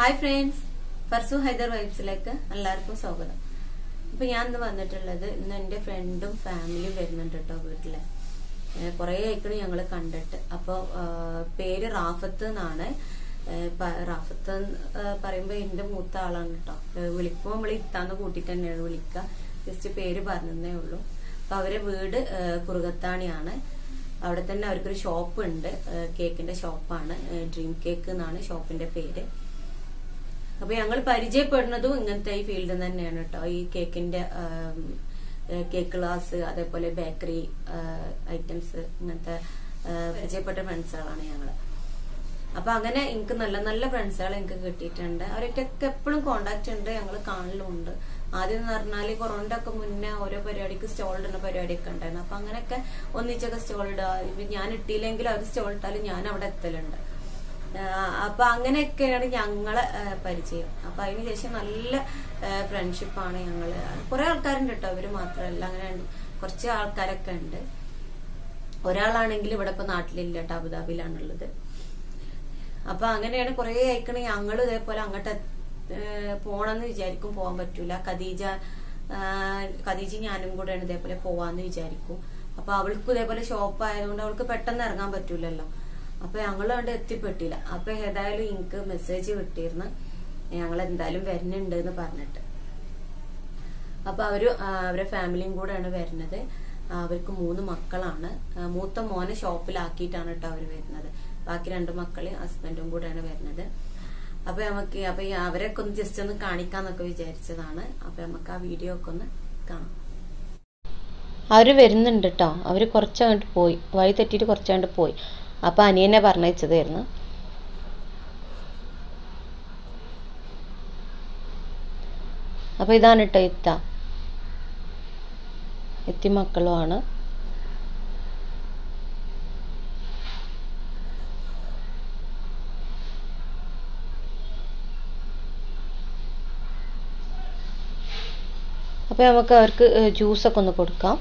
Hi friends, Farsuhyder Vibes എല്ലാവർക്കും സ്വാഗതം. അപ്പോൾ ഞാൻ ഇന്ന് വന്നിട്ടുള്ളത് ഇന്ന് എൻ്റെ ഫ്രണ്ടും ഫാമിലിയും വരുന്നുണ്ട് ട്ടോ വീട്ടിലെ. കുറേ ആയിക്കണ് ഞങ്ങൾ കണ്ടിട്ട്. അപ്പോൾ പേര് റാഫത്ത് എന്നാണ്. റാഫത്ത് പറയുമ്പോൾ എൻ്റെ മൂത്ത ആളാണ് ട്ടോ. വിളിക്കുമ്പോൾ നമ്മൾ ഇത്താന്ന് കൂട്ടിട്ട് തന്നെയാണ് വിളിക്കുക. ജസ്റ്റ് പേര് പറഞ്ഞതേ ഉള്ളൂ. അപ്പോൾ അവരെ വീട് കുറുകത്താണിയാണ്. അവിടെ തന്നെ അവർക്കൊരു ഷോപ്പ് ഉണ്ട്, കേക്കിന്റെ ഷോപ്പാണ്. ഡ്രീം കേക്ക് എന്നാണ് ഷോപ്പിന്റെ പേര്. അപ്പൊ ഞങ്ങൾ പരിചയപ്പെടുന്നതും ഇങ്ങനത്തെ ഈ ഫീൽഡിൽ തന്നെയാണ് കേട്ടോ. ഈ കേക്കിന്റെ കേക്ക് ക്ലാസ്, അതേപോലെ ബേക്കറി ഐറ്റംസ്, ഇങ്ങനത്തെ പരിചയപ്പെട്ട ഫ്രണ്ട്സുകളാണ് ഞങ്ങള്. അപ്പൊ അങ്ങനെ എനിക്ക് നല്ല നല്ല ഫ്രണ്ട്സുകൾ എനിക്ക് കിട്ടിയിട്ടുണ്ട്. അവരൊക്കെ എപ്പോഴും കോണ്ടാക്ട് ഉണ്ട്, ഞങ്ങൾ കാണലുമുണ്ട്. ആദ്യം എന്ന് പറഞ്ഞാല് കൊറോണയുടെ ഒക്കെ മുന്നേ ഓരോ പരിപാടിക്ക് സ്റ്റോൾ ഇടുന്ന പരിപാടിയൊക്കെ ഉണ്ടായിരുന്നു. അപ്പൊ അങ്ങനെയൊക്കെ ഒന്നിച്ചൊക്കെ സ്റ്റോൾ ഇടുക. ഞാൻ ഇട്ടില്ലെങ്കിലും അവർ സ്റ്റോൾ ഇട്ടാലും ഞാൻ അവിടെ എത്തലുണ്ട്. അപ്പൊ അങ്ങനെയൊക്കെയാണ് ഞങ്ങളെ പരിചയം. അപ്പൊ അതിനുശേഷം നല്ല ഫ്രണ്ട്ഷിപ്പാണ് ഞങ്ങള്. കുറെ ആൾക്കാരുണ്ട് കേട്ടോ, അവര് മാത്രമല്ല, അങ്ങനെ കുറച്ച് ആൾക്കാരൊക്കെ ഉണ്ട്. ഒരാളാണെങ്കിൽ ഇവിടെ ഇപ്പൊ നാട്ടിലില്ല കേട്ടോ, അബുദാബിയിലാണുള്ളത്. അപ്പൊ അങ്ങനെയാണ് കുറെ അയക്കണ. ഞങ്ങളും ഇതേപോലെ അങ്ങോട്ട് പോണെന്ന് വിചാരിക്കും, പോകാൻ പറ്റൂല. ഖദീജ ഞാനും കൂടെയാണ് ഇതേപോലെ പോവാന്ന് വിചാരിക്കും. അപ്പൊ അവൾക്കും ഇതേപോലെ ഷോപ്പ് ആയതുകൊണ്ട് അവൾക്ക് പെട്ടെന്ന് ഇറങ്ങാൻ പറ്റൂലല്ലോ. അപ്പൊ ഞങ്ങൾ അവിടെ എത്തിപ്പെട്ടില്ല. അപ്പൊ ഏതായാലും എനിക്ക് മെസ്സേജ് കിട്ടിയിരുന്നു, ഞങ്ങൾ എന്തായാലും വരുന്നുണ്ട് എന്ന് പറഞ്ഞിട്ട്. അപ്പൊ അവരെ ഫാമിലിയും കൂടെയാണ് വരുന്നത്. അവർക്ക് 3 മക്കളാണ്. മൂത്ത മോനെ ഷോപ്പിലാക്കിയിട്ടാണ് കേട്ടോ അവർ വരുന്നത്. ബാക്കി 2 മക്കള് ഹസ്ബൻഡും കൂടെയാണ് വരുന്നത്. അപ്പൊ അവരൊക്കെ ഒന്ന് ജസ്റ്റ് ഒന്ന് കാണിക്കാന്നൊക്കെ വിചാരിച്ചതാണ്. അപ്പൊ നമുക്ക് ആ വീഡിയോ ഒക്കെ ഒന്ന് കാണാം. അവര് വരുന്നുണ്ട് കേട്ടോ. അവര് കുറച്ചങ്ങോട്ട് പോയി, വഴി തെറ്റിയിട്ട് കുറച്ചങ്ങോട്ട് പോയി. അപ്പൊ അനിയനെ പറഞ്ഞയച്ചതായിരുന്നു. അപ്പൊ ഇതാണ് കേട്ടോ എത്തി മക്കളുമാണ്. അപ്പൊ നമുക്ക് അവർക്ക് ജ്യൂസൊക്കെ ഒന്ന് കൊടുക്കാം.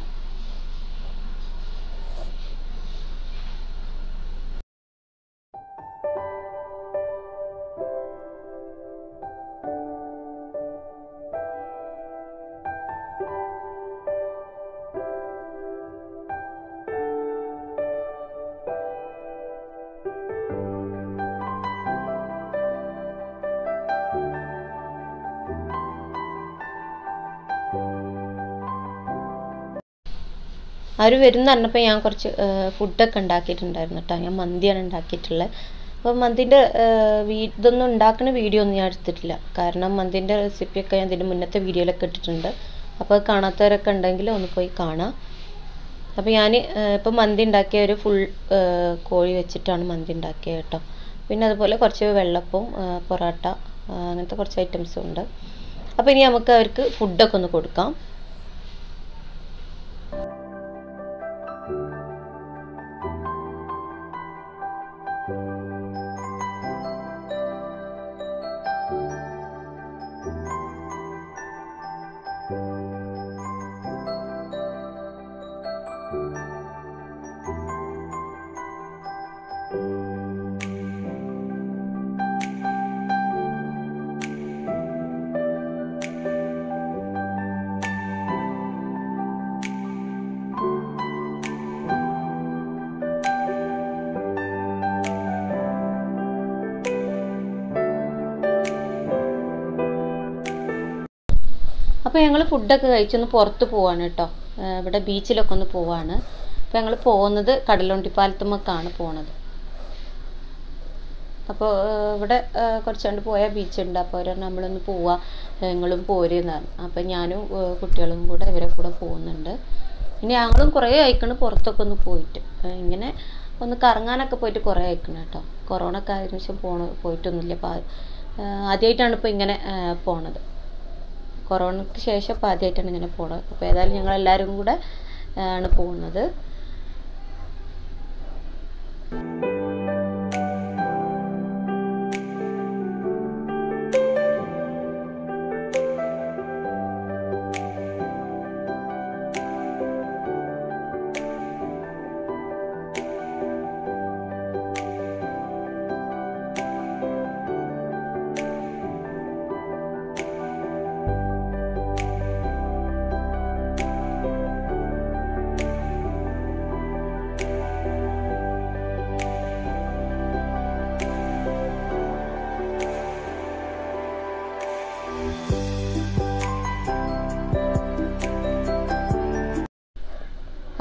അവർ വരുന്ന പറഞ്ഞപ്പോൾ ഞാൻ കുറച്ച് ഫുഡൊക്കെ ഉണ്ടാക്കിയിട്ടുണ്ടായിരുന്നു കേട്ടോ. ഞാൻ മന്തിയാണ് ഉണ്ടാക്കിയിട്ടുള്ളത്. അപ്പോൾ മന്തിൻ്റെ ഇതൊന്നും ഉണ്ടാക്കുന്ന വീഡിയോ ഒന്നും ഞാൻ എടുത്തിട്ടില്ല. കാരണം മന്തിൻ്റെ റെസിപ്പിയൊക്കെ ഞാൻ ഇതിൻ്റെ മുന്നത്തെ വീഡിയോയിലൊക്കെ ഇട്ടിട്ടുണ്ട്. അപ്പോൾ കാണാത്തവരൊക്കെ ഉണ്ടെങ്കിൽ ഒന്ന് പോയി കാണാം. അപ്പോൾ ഞാൻ ഇപ്പോൾ മന്തി ഉണ്ടാക്കിയ ഒരു ഫുൾ കോഴി വെച്ചിട്ടാണ് മന്തി ഉണ്ടാക്കിയത് കേട്ടോ. പിന്നെ അതുപോലെ കുറച്ച് വെള്ളപ്പവും പൊറോട്ട അങ്ങനത്തെ കുറച്ച് ഐറ്റംസും ഉണ്ട്. അപ്പോൾ ഇനി നമുക്ക് അവർക്ക് ഫുഡൊക്കെ ഒന്ന് കൊടുക്കാം. അപ്പോൾ ഞങ്ങൾ ഫുഡൊക്കെ കഴിച്ചൊന്ന് പുറത്ത് പോവാണ് കേട്ടോ. ഇവിടെ ബീച്ചിലൊക്കെ ഒന്ന് പോവാണ്. അപ്പോൾ ഞങ്ങൾ പോകുന്നത് കടലുണ്ടിപ്പാലത്തുമ്മക്കാണ് പോണത്. അപ്പോൾ ഇവിടെ കുറച്ചുകൊണ്ട് പോയാൽ ബീച്ചുണ്ട്. അപ്പോൾ അവർ നമ്മളൊന്ന് പോവാ, ഞങ്ങളും പോരെന്ന് പറഞ്ഞു. അപ്പോൾ ഞാനും കുട്ടികളും കൂടെ ഇവരെ കൂടെ പോകുന്നുണ്ട്. ഇനി ഞങ്ങളും കുറേ അയക്കണം പുറത്തൊക്കെ ഒന്ന് പോയിട്ട്. ഇങ്ങനെ ഒന്ന് കറങ്ങാനൊക്കെ പോയിട്ട് കുറേ അയക്കണം കേട്ടോ. കൊറോണ ഒക്കെ ആയതിനു ശേഷം പോയിട്ടൊന്നുമില്ല. അപ്പോൾ ആദ്യമായിട്ടാണ് ഇപ്പോൾ ഇങ്ങനെ പോണത്. കൊറോണയ്ക്ക് ശേഷം ഇപ്പോൾ ആദ്യമായിട്ടാണ് ഇങ്ങനെ പോണത്. അപ്പോൾ ഏതായാലും ഞങ്ങളെല്ലാവരും കൂടെ ആണ് പോകുന്നത്.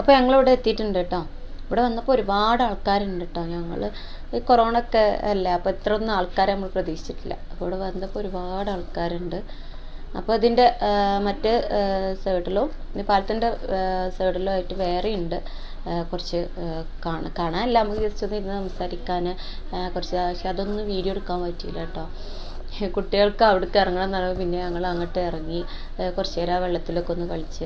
അപ്പോൾ ഞങ്ങളിവിടെ എത്തിയിട്ടുണ്ട് കേട്ടോ. ഇവിടെ വന്നപ്പോൾ ഒരുപാട് ആൾക്കാരുണ്ട് കേട്ടോ. ഞങ്ങൾ ഈ കൊറോണ ഒക്കെ അല്ലേ, അപ്പോൾ ഇത്രയൊന്നും ആൾക്കാരെ നമ്മൾ പ്രതീക്ഷിച്ചിട്ടില്ല. അപ്പോൾ ഇവിടെ വന്നപ്പോൾ ഒരുപാട് ആൾക്കാരുണ്ട്. അപ്പോൾ ഇതിൻ്റെ മറ്റ് സൈഡിലും ഈ പാലത്തിൻ്റെ സൈഡിലും ആയിട്ട് വേറെ ഉണ്ട് കുറച്ച് കാണാനല്ല, നമുക്ക് ജസ്റ്റ് ഒന്ന് ഇരുന്ന് സംസാരിക്കാൻ കുറച്ച്. പക്ഷെ അതൊന്നും വീഡിയോ എടുക്കാൻ പറ്റിയില്ല കേട്ടോ. കുട്ടികൾക്ക് അവിടേക്ക് ഇറങ്ങണം എന്ന് പറയുമ്പോൾ പിന്നെ ഞങ്ങൾ അങ്ങോട്ട് ഇറങ്ങി കുറച്ച് നേരം ആ വെള്ളത്തിലൊക്കെ ഒന്ന് കളിച്ച്.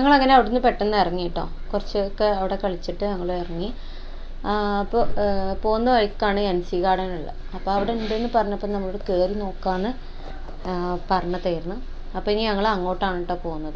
ഞങ്ങളങ്ങനെ അവിടുന്ന് പെട്ടെന്ന് ഇറങ്ങി കേട്ടോ. കുറച്ചൊക്കെ അവിടെ കളിച്ചിട്ട് ഞങ്ങൾ ഇറങ്ങി. അപ്പോൾ പോകുന്ന വഴിക്കാണ് NC ഗാർഡൻ ഉള്ളത്. അപ്പോൾ അവിടെ ഉണ്ടെന്ന് പറഞ്ഞപ്പോൾ നമ്മളോട് കയറി നോക്കാമെന്ന് പറഞ്ഞതായിരുന്നു. അപ്പോൾ ഇനി ഞങ്ങൾ അങ്ങോട്ടാണ് കേട്ടോ പോകുന്നത്.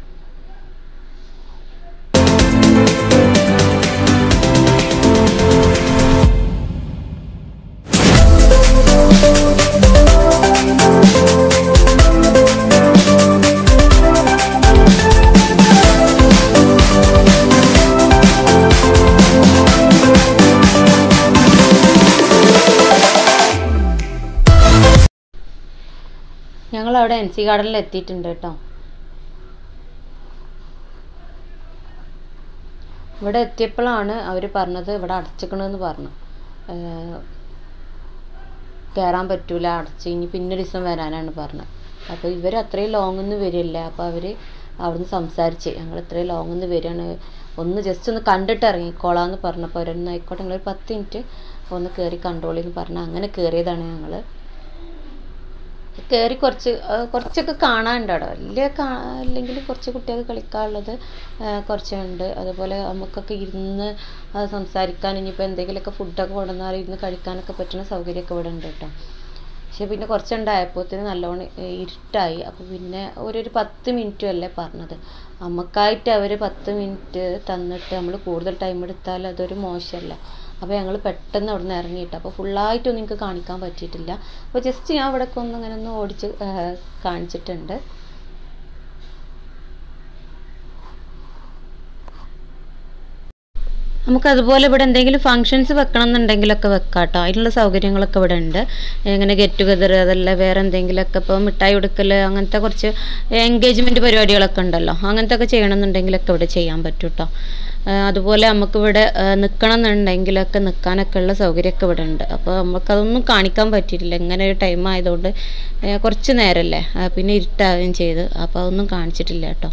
ഞങ്ങളവിടെ NC ഗാർഡനിൽ എത്തിയിട്ടുണ്ട് കേട്ടോ. ഇവിടെ എത്തിയപ്പോഴാണ് അവർ പറഞ്ഞത് ഇവിടെ അടച്ചിക്കണമെന്ന് പറഞ്ഞു. കയറാൻ പറ്റൂല, അടച്ച് ഇനി പിന്നെ ഒരു ദിവസം വരാനാണ് പറഞ്ഞത്. അപ്പോൾ ഇവർ അത്രയും ലോങ്ങിൽ നിന്ന് വരില്ല. അപ്പോൾ അവർ അവിടുന്ന് സംസാരിച്ച് ഞങ്ങൾ ഇത്രയും ലോങ്ങിൽ നിന്ന് വരികയാണ്, ഒന്ന് ജസ്റ്റ് ഒന്ന് കണ്ടിട്ട് ഇറങ്ങിക്കോളാന്ന് പറഞ്ഞപ്പോൾ അവരൊന്നും ആയിക്കോട്ടെ നിങ്ങളൊരു 10 മിനിറ്റ് ഒന്ന് കയറി കണ്ടോളിന്ന് പറഞ്ഞാൽ അങ്ങനെ കയറിയതാണ് ഞങ്ങൾ. കയറി കുറച്ചൊക്കെ കാണാനുണ്ട് അവിടെ. അല്ലെങ്കിൽ കുറച്ച് കുട്ടികൾക്ക് കളിക്കാനുള്ളത് കുറച്ചുണ്ട്. അതുപോലെ നമുക്കൊക്കെ ഇരുന്ന് സംസാരിക്കാൻ, ഇനിയിപ്പോൾ എന്തെങ്കിലുമൊക്കെ ഫുഡൊക്കെ കൊണ്ടുവന്നാൽ ഇരുന്ന് കഴിക്കാനൊക്കെ പറ്റുന്ന സൗകര്യമൊക്കെ ഇവിടെ ഉണ്ട് കേട്ടോ. പക്ഷെ പിന്നെ കുറച്ചുണ്ടായപ്പോഴത്തേന് നല്ലോണം ഇരുട്ടായി. അപ്പോൾ പിന്നെ ഒരു 10 മിനിറ്റും അല്ലേ പറഞ്ഞത്. നമുക്കായിട്ട് അവർ 10 മിനിറ്റ് തന്നിട്ട് നമ്മൾ കൂടുതൽ ടൈം എടുത്താൽ അതൊരു മോശമല്ല. അപ്പോൾ ഞങ്ങൾ പെട്ടെന്ന് അവിടെ നിന്ന് ഇറങ്ങിയിട്ട് അപ്പോൾ ഫുള്ളായിട്ടൊന്നും എനിക്ക് കാണിക്കാൻ പറ്റിയിട്ടില്ല. അപ്പോൾ ജസ്റ്റ് ഞാൻ ഇവിടെയൊക്കെ ഇങ്ങനെ ഒന്ന് ഓടിച്ച് കാണിച്ചിട്ടുണ്ട്. നമുക്കതുപോലെ ഇവിടെ എന്തെങ്കിലും ഫങ്ഷൻസ് വെക്കണം എന്നുണ്ടെങ്കിലൊക്കെ വെക്കാം കേട്ടോ. അതിനുള്ള സൗകര്യങ്ങളൊക്കെ ഇവിടെ ഉണ്ട്. ഇങ്ങനെ ഗെറ്റ് ടുഗദർ, അതല്ല വേറെ എന്തെങ്കിലുമൊക്കെ ഇപ്പോൾ മിഠായി കൊടുക്കൽ, അങ്ങനത്തെ കുറച്ച് എൻഗേജ്മെൻറ്റ് പരിപാടികളൊക്കെ ഉണ്ടല്ലോ, അങ്ങനത്തെ ഒക്കെ ചെയ്യണമെന്നുണ്ടെങ്കിലൊക്കെ ഇവിടെ ചെയ്യാൻ പറ്റും കേട്ടോ. അതുപോലെ നമുക്കിവിടെ നിൽക്കണം എന്നുണ്ടെങ്കിലൊക്കെ നിൽക്കാനൊക്കെ ഉള്ള സൗകര്യമൊക്കെ ഇവിടെ ഉണ്ട്. അപ്പോൾ നമുക്കതൊന്നും കാണിക്കാൻ പറ്റിയിട്ടില്ല, ഇങ്ങനെ ഒരു ടൈം ആയതുകൊണ്ട്. കുറച്ച് നേരമല്ലേ, പിന്നെ ഇരുട്ടാവുകയും ചെയ്ത്, അപ്പോൾ അതൊന്നും കാണിച്ചിട്ടില്ല കേട്ടോ.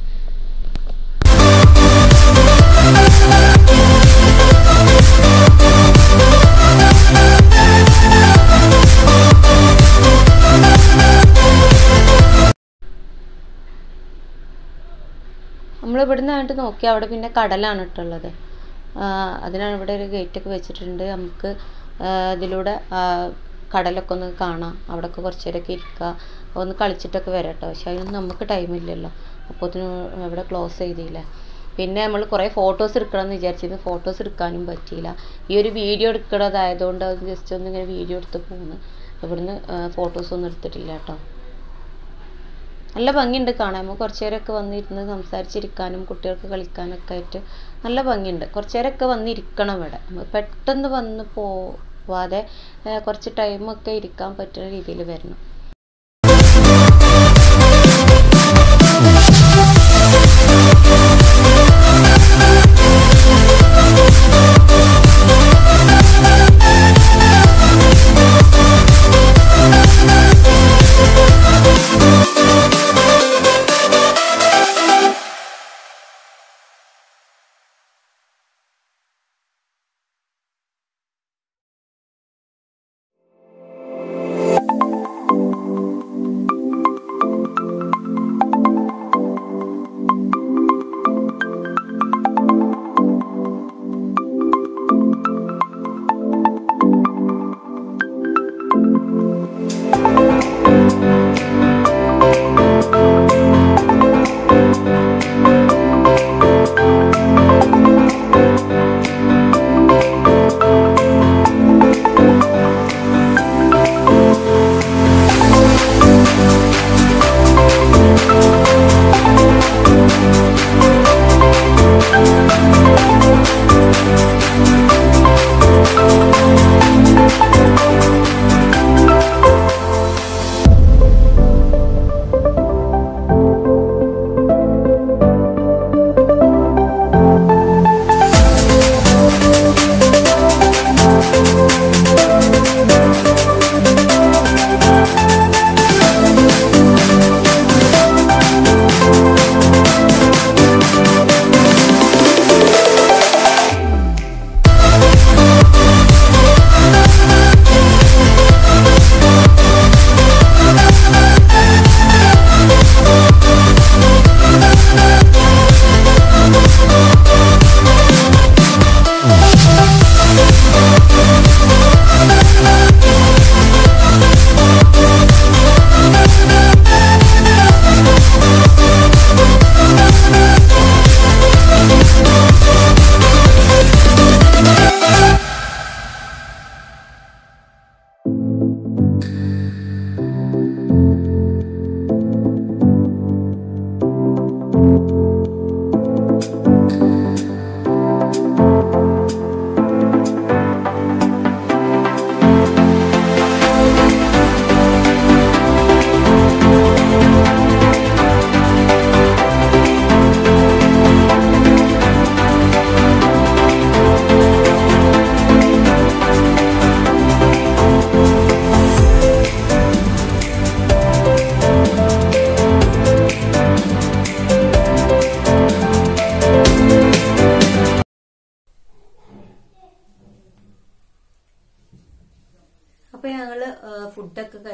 നമ്മളിവിടുന്ന് ആയിട്ട് നോക്കി അവിടെ പിന്നെ കടലാണ് ഇട്ടുള്ളത്. അതിനാണ് ഇവിടെ ഒരു ഗേറ്റൊക്കെ വെച്ചിട്ടുണ്ട്. നമുക്ക് ഇതിലൂടെ കടലൊക്കെ ഒന്ന് കാണാം. അവിടെയൊക്കെ കുറച്ച് നേരമൊക്കെ ഇരിക്കുക, ഒന്ന് കളിച്ചിട്ടൊക്കെ വരാം കേട്ടോ. പക്ഷെ അതിനൊന്നും നമുക്ക് ടൈമില്ലല്ലോ, അപ്പോൾ അതിന് ഇവിടെ ക്ലോസ് ചെയ്തില്ല. പിന്നെ നമ്മൾ കുറേ ഫോട്ടോസ് എടുക്കണം എന്ന് വിചാരിച്ചിരുന്നു, ഫോട്ടോസ് എടുക്കാനും പറ്റിയില്ല. ഈ ഒരു വീഡിയോ എടുക്കണതായതുകൊണ്ട് അത് ജസ്റ്റ് ഒന്ന് ഇങ്ങനെ വീഡിയോ എടുത്ത് പോകുന്നു. ഇവിടുന്ന് ഫോട്ടോസൊന്നും എടുത്തിട്ടില്ല കേട്ടോ. നല്ല ഭംഗിയുണ്ട് കാണാൻ. നമുക്ക് കുറച്ച് നേരമൊക്കെ വന്നിരുന്ന് സംസാരിച്ചിരിക്കാനും കുട്ടികൾക്ക് കളിക്കാനൊക്കെ ആയിട്ട് നല്ല ഭംഗിയുണ്ട്. കുറച്ച് നേരമൊക്കെ വന്നിരിക്കണം ഇവിടെ. പെട്ടെന്ന് വന്ന് പോവാതെ കുറച്ച് ടൈമൊക്കെ ഇരിക്കാൻ പറ്റുന്ന രീതിയിൽ വരണം.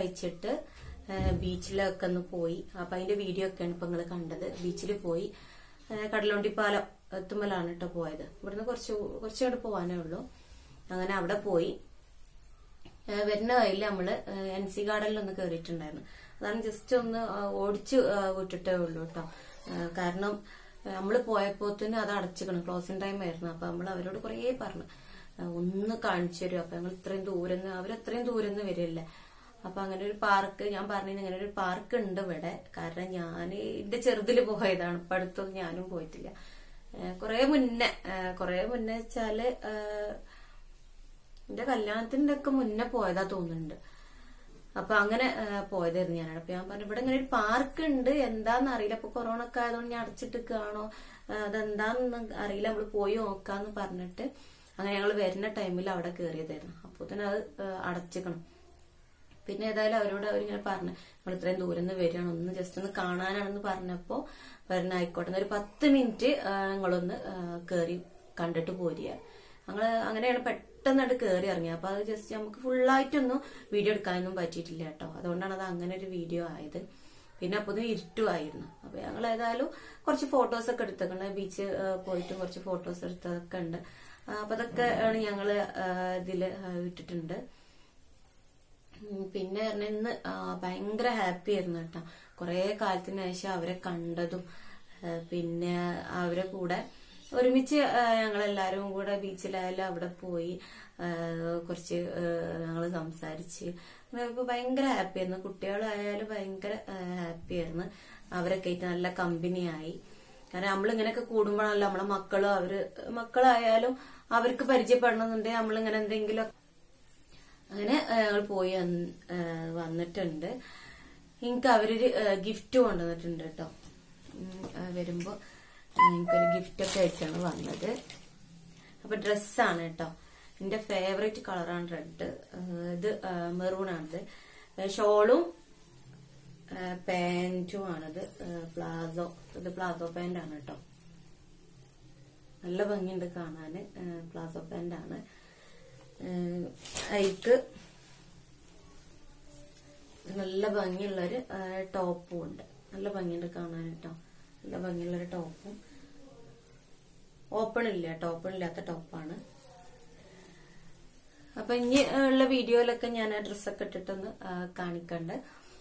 കഴിച്ചിട്ട് ബീച്ചിലൊക്കെ ഒന്ന് പോയി. അപ്പൊ അതിന്റെ വീഡിയോ ഒക്കെയാണ് ഇപ്പൊ നിങ്ങൾ കണ്ടത്. ബീച്ചിൽ പോയി കടലുണ്ടിപ്പാലം എത്തുമ്പലാണ് കേട്ടോ പോയത്. ഇവിടുന്ന് കുറച്ചുകൂടെ പോവാനേ ഉള്ളൂ. അങ്ങനെ അവിടെ പോയി. വരുന്ന വഴിയിൽ നമ്മള് NC ഗാർഡനിലൊന്ന് കയറിയിട്ടുണ്ടായിരുന്നു. അതാണ് ജസ്റ്റ് ഒന്ന് ഓടിച്ചു വിട്ടിട്ടേ ഉള്ളൂ കേട്ടോ. കാരണം നമ്മള് പോയപ്പോത്തിന് അത് അടച്ചിക്കണം, ക്ലോസിംഗ് ടൈം ആയിരുന്നു. അപ്പൊ നമ്മൾ അവരോട് കുറേ പറഞ്ഞു ഒന്ന് കാണിച്ചു തരും. അപ്പൊ ഞങ്ങൾ ഇത്രയും ദൂരം അവരത്രയും ദൂരം വരില്ല. അപ്പൊ അങ്ങനെ ഒരു പാർക്ക് ഞാൻ പറഞ്ഞു, ഇങ്ങനെ ഒരു പാർക്ക് ഉണ്ട് ഇവിടെ. കാരണം ഞാൻ എന്റെ ചെറുതില് പോയതാണ്, ഇപ്പൊ അടുത്തൊന്നും ഞാനും പോയിട്ടില്ല. കുറെ മുന്നേ വെച്ചാല് എന്റെ കല്യാണത്തിന്റെ ഒക്കെ മുന്നേ പോയതാ തോന്നുന്നുണ്ട്. അപ്പൊ അങ്ങനെ പോയതായിരുന്നു ഞാനാണ്. അപ്പൊ ഞാൻ പറഞ്ഞു ഇവിടെ ഇങ്ങനെ ഒരു പാർക്ക് ഉണ്ട്, എന്താന്ന് അറിയില്ല. അപ്പൊ കൊറോണ ഒക്കെ ആയതുകൊണ്ട് ഞാൻ അടച്ചിട്ടിരിക്കുകയാണോ അതെന്താന്ന് അറിയില്ല, നമ്മള് പോയി നോക്കാന്ന് പറഞ്ഞിട്ട് അങ്ങനെ ഞങ്ങൾ വരുന്ന ടൈമിൽ അവിടെ കയറിയതായിരുന്നു. അപ്പൊ തന്നെ അത് അടച്ചിക്കണം. പിന്നെ ഏതായാലും അവരിങ്ങനെ പറഞ്ഞു നമ്മൾ ഇത്രയും ദൂരം നിന്ന് വരികയാണ്, ഒന്ന് ജസ്റ്റ് ഒന്ന് കാണാനാണെന്ന് പറഞ്ഞപ്പോ വരണ ആയിക്കോട്ടെ, ഒരു 10 മിനിറ്റ് ഞങ്ങളൊന്ന് കേറി കണ്ടിട്ട് പോരുക. അങ്ങനെയാണ് പെട്ടെന്നായിട്ട് കയറി ഇറങ്ങിയത്. അപ്പൊ അത് ജസ്റ്റ് നമുക്ക് ഫുള്ളായിട്ടൊന്നും വീഡിയോ എടുക്കാനൊന്നും പറ്റിയിട്ടില്ല കേട്ടോ. അതുകൊണ്ടാണ് അത് അങ്ങനെ ഒരു വീഡിയോ ആയത്. പിന്നെ അപ്പൊ ഇരുട്ടുമായിരുന്നു. അപ്പൊ ഞങ്ങൾ ഏതായാലും കുറച്ച് ഫോട്ടോസ് ഒക്കെ എടുത്തേക്കണ്ട്, ബീച്ച് പോയിട്ടും കുറച്ച് ഫോട്ടോസ് എടുത്തതൊക്കെ ഉണ്ട്. അപ്പൊ അതൊക്കെ ആണ് ഞങ്ങള് ഇതില് ഇട്ടിട്ടുണ്ട്. പിന്നെ ഇന്ന് ഭയങ്കര ഹാപ്പി ആയിരുന്നു കേട്ടോ. കുറെ കാലത്തിന് ശേഷം അവരെ കണ്ടതും പിന്നെ അവരെ കൂടെ ഒരുമിച്ച് ഞങ്ങളെല്ലാരും കൂടെ ബീച്ചിലായാലും അവിടെ പോയി കുറച്ച് ഞങ്ങള് സംസാരിച്ച് ഭയങ്കര ഹാപ്പി ആയിരുന്നു. കുട്ടികളായാലും ഭയങ്കര ഹാപ്പി ആയിരുന്നു. അവരൊക്കെ ആയിട്ട് നല്ല കമ്പനിയായി. കാരണം നമ്മളിങ്ങനെയൊക്കെ കൂടുമ്പോഴാണല്ലോ നമ്മളെ മക്കളായാലും അവർക്ക് പരിചയപ്പെടണമെന്നുണ്ടെങ്കിൽ നമ്മളിങ്ങനെ എന്തെങ്കിലും അങ്ങനെ ഞങ്ങൾ പോയി വന്നിട്ടുണ്ട്. എനിക്ക് അവരൊരു ഗിഫ്റ്റ് കൊണ്ടുവന്നിട്ടുണ്ട് കേട്ടോ. വരുമ്പോ എനിക്കൊരു ഗിഫ്റ്റ് ഒക്കെ ആയിട്ടാണ് വന്നത്. അപ്പൊ ഡ്രസ്സാണ് കേട്ടോ. എന്റെ ഫേവറേറ്റ് കളറാണ് റെഡ്. ഇത് മെറൂൺ ആണിത്. ഷോളും പാന്റും ആണിത്. ഇത് പ്ലാസോ പാന്റ് ആണ് കേട്ടോ. നല്ല ഭംഗിയുണ്ട് കാണാന്. പ്ലാസോ പാന്റ് ആണ്. അതിക്ക് നല്ല ഭംഗിയുള്ളൊരു ടോപ്പും ഉണ്ട്. നല്ല ഭംഗിയുണ്ട് കാണാൻ കേട്ടോ. നല്ല ഭംഗിയുള്ളൊരു ടോപ്പും. ഓപ്പൺ ഇല്ലാത്ത ടോപ്പാണ്. അപ്പൊ ഇനി ഉള്ള വീഡിയോയിലൊക്കെ ഞാൻ ആ ഡ്രസ്സൊക്കെ ഇട്ടിട്ടൊന്ന് കാണിക്കണ്ട്.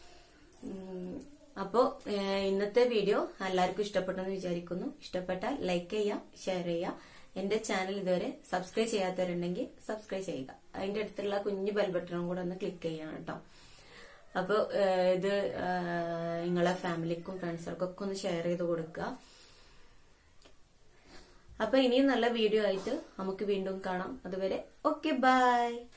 അപ്പോ ഇന്നത്തെ വീഡിയോ എല്ലാവർക്കും ഇഷ്ടപ്പെട്ടെന്ന് വിചാരിക്കുന്നു. ഇഷ്ടപ്പെട്ടാൽ ലൈക്ക് ചെയ്യുക, ഷെയർ ചെയ്യുക. എന്റെ ചാനൽ ഇതുവരെ സബ്സ്ക്രൈബ് ചെയ്യാത്തവരുണ്ടെങ്കിൽ സബ്സ്ക്രൈബ് ചെയ്യുക. അതിന്റെ അടുത്തുള്ള കുഞ്ഞു ബെൽ ബട്ടണും കൂടെ ഒന്ന് ക്ലിക്ക് ചെയ്യണം കേട്ടോ. അപ്പൊ ഇത് നിങ്ങളെ ഫാമിലിക്കും ഫ്രണ്ട്സുകൾക്കും ഒക്കെ ഒന്ന് ഷെയർ ചെയ്ത് കൊടുക്കുക. അപ്പൊ ഇനിയും നല്ല വീഡിയോ ആയിട്ട് നമുക്ക് വീണ്ടും കാണാം. അതുവരെ ഓക്കെ, ബൈ.